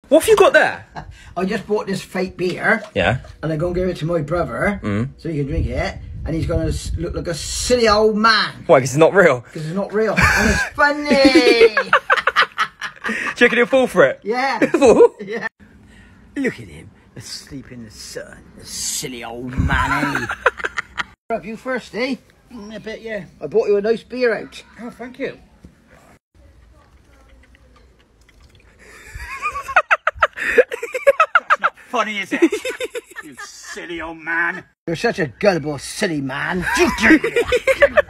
What have you got there? I just bought this fake beer. Yeah. And I'm going to give it to my brother so he can drink it. And he's going to look like a silly old man. Why, because it's not real? Because it's not real. And it's funny. Do you reckon he'll fall for it? Yeah. Yeah. Look at him, asleep in the sun. The silly old man, eh? Have you first, eh? I bet, yeah. I bought you a nice beer out. Oh, thank you. That's not funny, is it? You silly old man. You're such a gullible, silly man.